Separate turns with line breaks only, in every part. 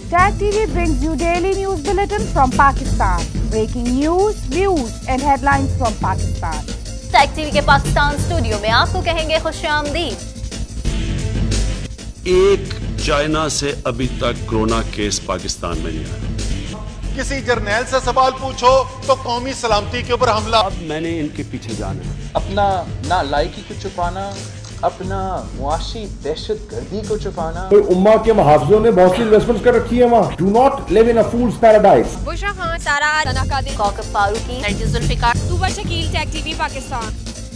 Tag TV brings you daily news bulletin from Pakistan. Breaking news, views and headlines from Pakistan.
Tag TV के Pakistan studio में आपको कहेंगे खुशामदीद।
एक China से अभी तक कोरोना केस पाकिस्तान में नहीं आया।
किसी जर्नैल से सवाल पूछो तो कौमी सलामती के ऊपर हमला।
अब मैंने इनके पीछे जाना है।
अपना नालायकी को छुपाना, अपना मुआशी दहशत गर्दी को छुपाना।
तो उम्मा के मुहाफिजों ने बहुत सी इन्वेस्टमेंट्स कर रखी है वहाँ। Do not live in a fool's paradise.
Bushra Khan, Sara Tanakadir, Kaukab Farooqui, Nargis Zulfiqar,
Tubar Shakeel, Tag TV Pakistan.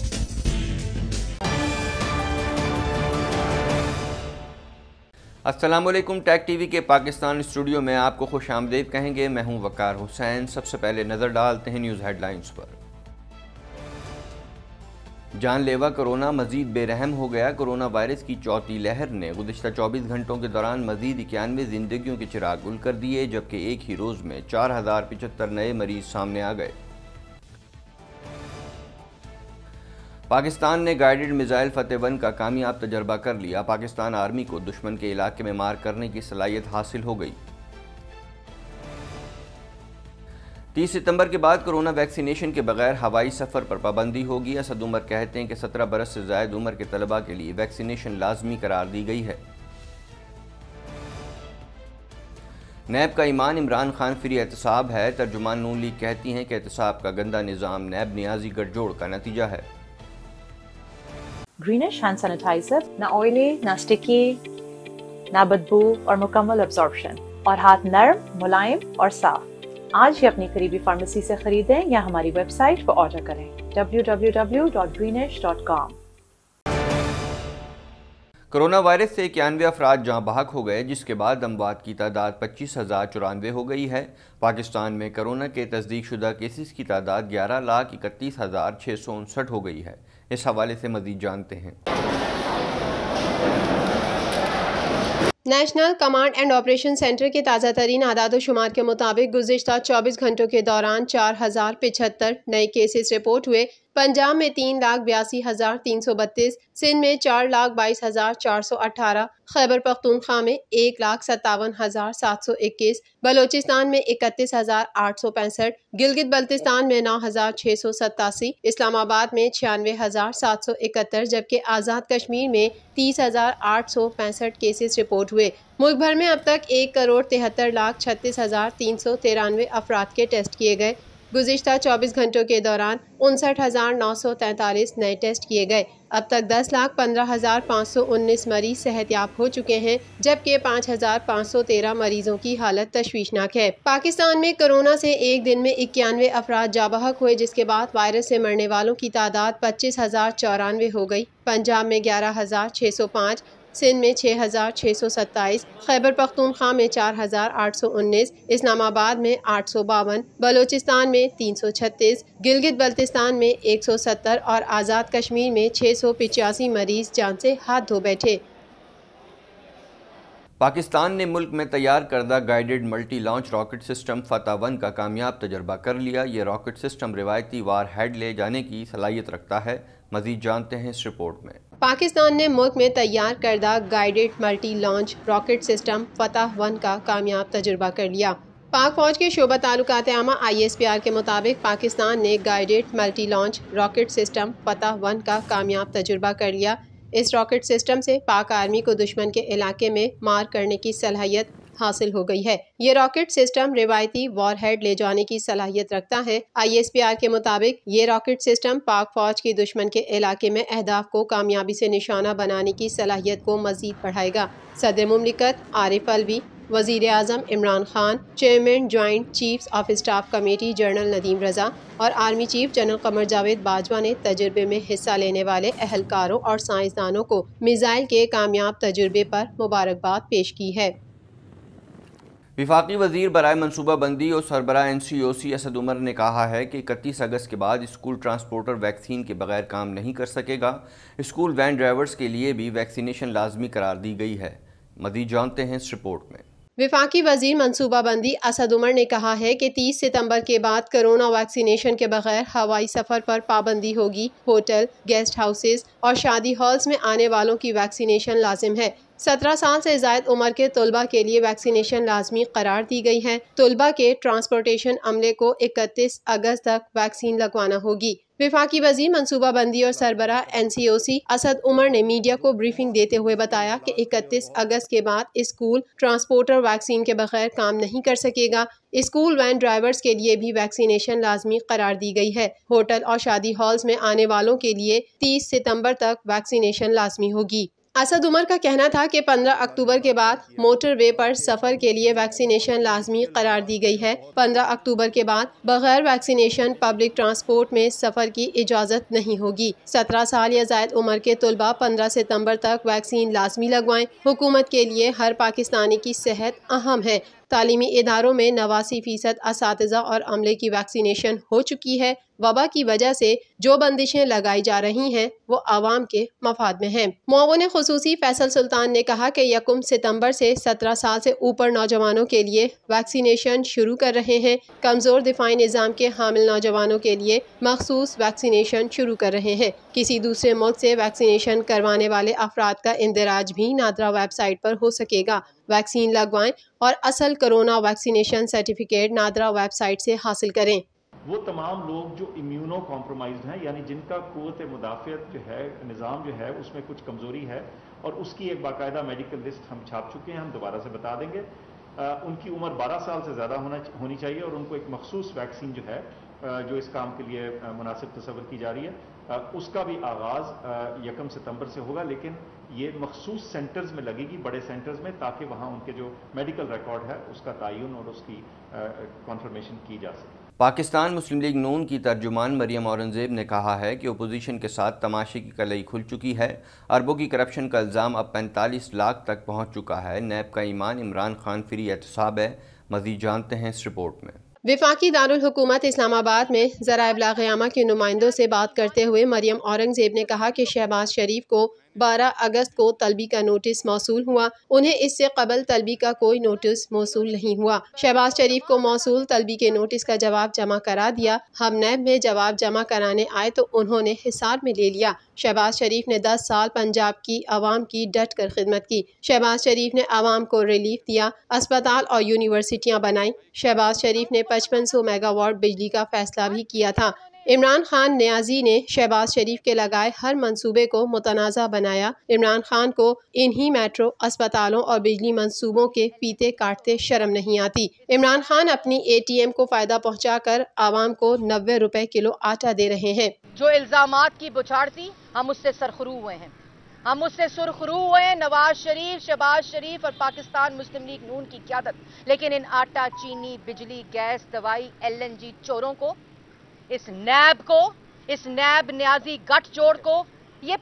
अस्सलामुअलैकुम। टैग टीवी के पाकिस्तान स्टूडियो में आपको खुशामदीद कहेंगे। मैं हूं वकार हुसैन। सबसे पहले नज़र डालते हैं न्यूज़ हेडलाइंस पर। जानलेवा कोरोना मजीद बेरहम हो गया। कोरोना वायरस की चौथी लहर ने गुज़िश्ता 24 घंटों के दौरान मजीद 91 जिंदगियों के चिराग गुल कर दिए, जबकि एक ही रोज़ में 4075 नए मरीज सामने आ गए। पाकिस्तान ने गाइडेड मिसाइल फतेह 1 का कामयाब तजर्बा कर लिया। पाकिस्तान आर्मी को दुश्मन के इलाके में मार करने की सलाहियत हासिल हो गई। 30 सितंबर के बाद कोरोना वैक्सीनेशन के बगैर हवाई सफ़र पर पाबंदी होगी। असद उमर कहते हैं कि 17 बरस से ज़ायद उम्र के तलबा के लिए वैक्सीनेशन लाजमी करार दी गई है। नैब का ईमान इमरान खान फ्री एहतसाब है। तर्जुमान नून लीग कहती हैं कि एहतसाब का गंदा निज़ाम नैब नियाजी गठजोड़ का नतीजा है।
ग्रीनिश हैंड सैनिटाइजर ना ऑयली, ना स्टिकी, ना बदबू और मुकम्मल अब्जॉर्प्शन और हाथ नर्म, मुलायम और साफ। आज ही अपनी करीबी फार्मेसी से खरीदें या हमारी वेबसाइट पर ऑर्डर करें www.greenish.com।
कोरोना वायरस से 91 अफराद जहाँ बहक हो गए, जिसके बाद अमवात की तादाद 25,094 हो गई है। पाकिस्तान में कोरोना के तस्दीक शुदा केसेस की तादाद 11,31,659 हो गई है। इस हवाले से मज़ीद जानते हैं।
National command and operation centre के ताज़ा तरीन आदाद शुमार के मुताबिक गुज़िश्ता 24 घंटों के दौरान 4075 नए केसेस रिपोर्ट हुए। पंजाब में 3,82,332, सिंध में 4,22,418, खैबर पख्तूनख्वा में 1,57,721, बलोचिस्तान में 31,865, गिलगित बल्तिस्तान में 9,687, इस्लामाबाद में 96,771, जबकि आज़ाद कश्मीर में 30,865 केसेस रिपोर्ट हुए। मुल्क भर में अब तक 1,73,36,393 अफराद के टेस्ट किए गए। गुज़िश्ता 24 घंटों के दौरान 59,943 नए टेस्ट किए गए। अब तक 10,15,519 मरीज सेहतयाब हो चुके हैं, जबकि 5,513 मरीजों की हालत तशवीशनाक है। पाकिस्तान में कोरोना से एक दिन में 91 अफराद जाबहक हुए, जिसके बाद वायरस से मरने वालों की तादाद 25,094 हो गई। पंजाब में 11,605, सिंध में 6,627, खैबर पख्तूनख्वा में 4,819, इस्लामाबाद में 852, बलोचिस्तान में 336, गिलगित बल्तिस्तान में 170 और आज़ाद कश्मीर में 685 मरीज जान से हाथ धो बैठे।
पाकिस्तान ने मुल्क में तैयार करदा guided multi launch rocket system Fatah 1 का कामयाब तजर्बा कर लिया। ये रॉकेट सिस्टम रिवायती वार हेड ले जाने की सलाहियत रखता है। मज़ीद जानते हैं इस रिपोर्ट में।
पाकिस्तान ने मुल्क में तैयार करदा guided multi launch rocket system Fatah 1 का कामयाब तजुर्बा कर लिया। पाक फौज के शोबा ताल्लुकात आमा ISPR के मुताबिक पाकिस्तान ने guided multi launch rocket system Fatah 1 का कामयाब तजुर्बा कर लिया। इस रॉकेट सिस्टम से पाक आर्मी को दुश्मन के इलाके में मार करने की सलाहियत हासिल हो गई है। ये रॉकेट सिस्टम रिवायती वॉरहेड ले जाने की सलाहियत रखता है। ISPR के मुताबिक ये रॉकेट सिस्टम पाक फौज की दुश्मन के इलाके में अहदाफ को कामयाबी से निशाना बनाने की सलाहियत को मजीद बढ़ाएगा। सदर मुमलिकत आरिफ अलवी, वज़ीर आज़म Imran Khan, chairman joint chiefs of staff committee general Nadeem Raza और army chief general Qamar Javed Bajwa ने तजुर्बे में हिस्सा लेने वाले अहलकारों और साइंसदानों को मिसाइल के कामयाब तजुर्बे पर मुबारकबाद पेश की है।
वफाकी वज़ीर बराए मनसूबाबंदी और सरबराह NCOC असद उमर ने कहा है कि 31 अगस्त के बाद स्कूल ट्रांसपोर्टर वैक्सीन के बगैर काम नहीं कर सकेगा। स्कूल वैन ड्राइवर्स के लिए भी वैक्सीनेशन लाजमी करार दी गई है। मज़ीद जानते हैं इस रिपोर्ट में।
वफाकी वज़ीर मनसूबाबंदी असद उमर ने कहा है कि 30 सितंबर के बाद कोरोना वैक्सीनेशन के बगैर हवाई सफ़र पर पाबंदी होगी। होटल, गेस्ट हाउसेज और शादी हॉल्स में आने वालों की वैक्सीनेशन लाजिम है। 17 साल से ज़ायद उम्र के तलबा के लिए वैक्सीनेशन लाजमी करार दी गई है। तलबा के ट्रांसपोर्टेशन अमले को 31 अगस्त तक वैक्सीन लगवाना होगी। विफाकी वज़ीर मनसूबाबंदी और सरबराह NCOC असद उमर ने मीडिया को ब्रीफिंग देते हुए बताया कि 31 अगस्त के बाद स्कूल ट्रांसपोर्टर वैक्सीन के बगैर काम नहीं कर सकेगा। स्कूल वैन ड्राइवर्स के लिए भी वैक्सीनेशन लाजमी करार दी गई है। होटल और शादी हॉल्स में आने वालों के लिए 30 सितंबर तक वैक्सीनेशन लाजमी होगी। असद उमर का कहना था कि 15 अक्टूबर के बाद मोटरवे पर सफ़र के लिए वैक्सीनेशन लाजमी करार दी गई है। 15 अक्टूबर के बाद बगैर वैक्सीनेशन पब्लिक ट्रांसपोर्ट में सफ़र की इजाज़त नहीं होगी। 17 साल या ज़ायद उम्र के तलबा 15 सितंबर तक वैक्सीन लाजमी लगवाएं। हुकूमत के लिए हर पाकिस्तानी की सेहत अहम है। तालीमी इदारों में 89% असातिज़ा और अमले की वैक्सीनेशन हो चुकी है। वबा की वजह से जो बंदिशें लगाई जा रही हैं वो आवाम के मफाद में हैं। मुआविन खुसूसी फैसल सुल्तान ने कहा कि 1 सितंबर से 17 साल से ऊपर नौजवानों के लिए वैक्सीनेशन शुरू कर रहे हैं। कमज़ोर दिफाई निज़ाम के हामिल नौजवानों के लिए मखसूस वैक्सीनेशन शुरू कर रहे हैं। किसी दूसरे मुल्क से वैक्सीनेशन करवाने वाले अफराद का इंदराज भी नादरा वेबसाइट पर हो सकेगा। वैक्सीन लगवाएं और असल corona vaccination certificate NADRA website से हासिल करें।
वो तमाम लोग जो इम्यूनो कॉम्प्रोमाइज्ड हैं, यानी जिनका क़ुव्वत मुदाफ़ियत जो है, निज़ाम जो है उसमें कुछ कमज़ोरी है, और उसकी एक बाकायदा मेडिकल लिस्ट हम छाप चुके हैं, हम दोबारा से बता देंगे। उनकी उम्र 12 साल से ज़्यादा होनी चाहिए और उनको एक मखसूस वैक्सीन जो है जो इस काम के लिए मुनासिब तस्वर की जा रही है, उसका भी आगाज़ 1 सितंबर से होगा, लेकिन ये मखसूस सेंटर्स में लगेगी, बड़े सेंटर्स में, ताकि वहाँ उनके जो मेडिकल रिकॉर्ड है उसका तयन और उसकी कॉन्फर्मेशन की जा सके।
पाकिस्तान मुस्लिम लीग नून की तर्जुमान मरियम औरंगज़ेब ने कहा है कि अपोजिशन के साथ तमाशे की कलई खुल चुकी है। अरबों की करप्शन का इल्ज़ाम अब 45 लाख तक पहुँच चुका है। नैब का ईमान इमरान खान फ्री एहतसाब है। मज़ीद जानते हैं इस रिपोर्ट में।
विफाकी दारुल हुकूमत इस्लामाबाद में ज़राए इब्लाग़ क़यामा के नुमाइंदों से बात करते हुए मरियम औरंगज़ेब ने कहा कि शहबाज शरीफ को 12 अगस्त को तलबी का नोटिस मौसूल हुआ। उन्हें इससे कबल तलबी का कोई नोटिस मौसूल नहीं हुआ। शहबाज शरीफ को मौसूल तलबी के नोटिस का जवाब जमा करा दिया। हम नैब में जवाब जमा कराने आए तो उन्होंने हिसार में ले लिया। शहबाज शरीफ ने 10 साल पंजाब की आवाम की डट कर खिदमत की। शहबाज शरीफ ने आवाम को रिलीफ दिया, अस्पताल और यूनिवर्सिटियाँ बनाई। शहबाज शरीफ ने 5500 मेगावाट बिजली का फैसला भी किया था। इमरान खान न्याजी ने शहबाज शरीफ के लगाए हर मंसूबे को मुतनाज़ा बनाया। इमरान खान को इन्हीं मेट्रो, अस्पतालों और बिजली मंसूबों के फीते काटते शर्म नहीं आती। इमरान खान अपनी ATM को फ़ायदा पहुँचाकर आवाम को 90 रुपए किलो आटा दे रहे हैं।
जो इल्ज़ामात की बुछाड़ थी, हम उससे सरखरू हुए हैं। हम उससे सुरखरू हुए हैं, नवाज शरीफ, शहबाज शरीफ और पाकिस्तान मुस्लिम लीग नून की क़यादत। लेकिन इन आटा, चीनी, बिजली, गैस, दवाई, LNG चोरों को, इस नैब न्याजी गठजोड़ को ये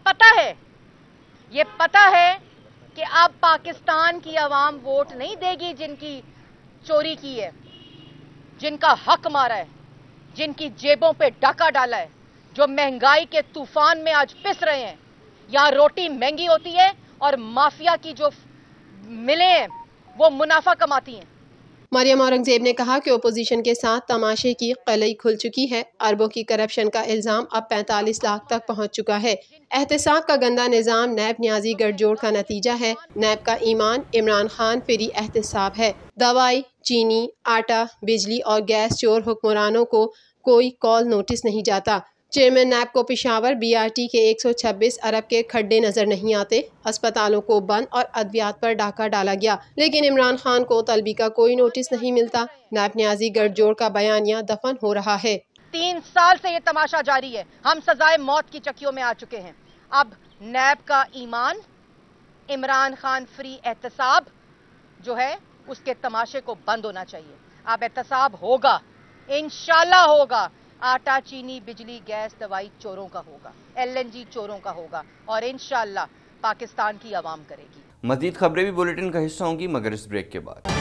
पता है कि अब पाकिस्तान की आवाम वोट नहीं देगी जिनकी चोरी की है, जिनका हक मारा है, जिनकी जेबों पे डाका डाला है, जो महंगाई के तूफान में आज पिस रहे हैं। यहाँ रोटी महंगी होती है और माफिया की जो मिलें हैं वो मुनाफा कमाती हैं।
मरियम औरंगज़ेब ने कहा कि अपोजिशन के साथ तमाशे की कलई खुल चुकी है। अरबों की करप्शन का इल्ज़ाम अब 45 लाख तक पहुँच चुका है। एहतसाब का गंदा निज़ाम नैब न्याजी गठजोड़ का नतीजा है। नैब का ईमान इमरान खान फ्री एहतसाब है। दवाई, चीनी, आटा, बिजली और गैस चोर हुक्मरानों को कोई कॉल नोटिस नहीं जाता। चेयरमैन नैब को पेशावर BRT के 126 अरब के खड्डे नजर नहीं आते। अस्पतालों को बंद और अद्वियात पर डाका डाला गया, लेकिन इमरान खान को तलबी का कोई नोटिस नहीं मिलता। नैब न्याजी गठजोड़ का बयानिया दफन हो रहा है।
3 साल से ये तमाशा जारी है। हम सजाए मौत की चक्कियों में आ चुके हैं। अब नैब का ईमान इमरान खान फ्री एहतसाब जो है उसके तमाशे को बंद होना चाहिए। अब एहतसाब होगा, इंशाल्लाह होगा। आटा, चीनी, बिजली, गैस, दवाई चोरों का होगा, LNG चोरों का होगा और इंशाल्लाह पाकिस्तान की आवाम करेगी।
मज़ीद खबरें भी बुलेटिन का हिस्सा होंगी, मगर इस ब्रेक के बाद।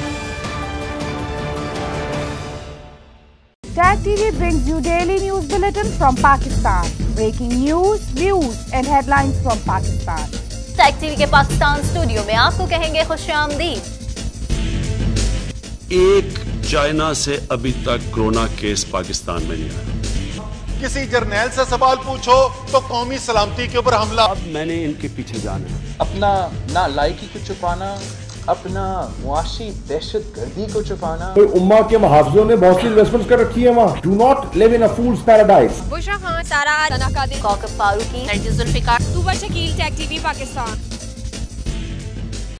Tag TV brings you daily news bulletin from Pakistan. Breaking news, views and headlines from Pakistan.
Tag TV के पाकिस्तान स्टूडियो में आपको कहेंगे खुशामदीद।
एक चाइना से अभी तक कोरोना केस पाकिस्तान में नहीं आया।
किसी जर्नैल से सवाल पूछो तो कौमी सलामती के ऊपर हमला।
अब मैंने इनके पीछे जाना है।
अपना नालायकी को छुपाना, अपना मुआशी दहशत गर्दी को छुपाना।
तो उम्मा के मुहाफिजों ने बहुत सी इन्वेस्टमेंट्स कर रखी है वहाँ। Do not live in a fool's paradise.
Bushra Khan, Sara, Sana Qadir, Kaukab Farooqui, Nargis Zulfiqar, Tuba Shakeel, Tag TV Pakistan.